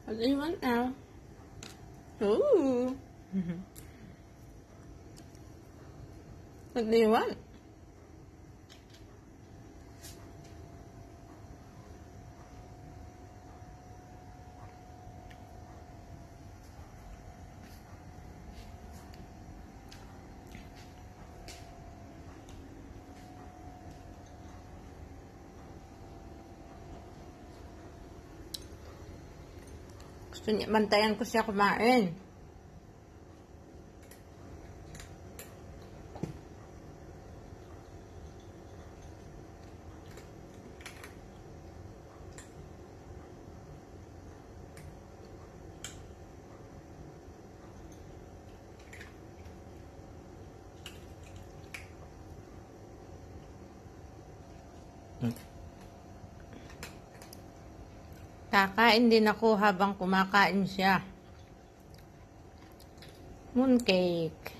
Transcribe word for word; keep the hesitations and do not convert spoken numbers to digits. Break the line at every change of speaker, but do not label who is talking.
What do you want now? Ooh. What do you want? Gusto niya, bantayan ko siya kumain. Kakain din ako habang kumakain siya. Mooncake.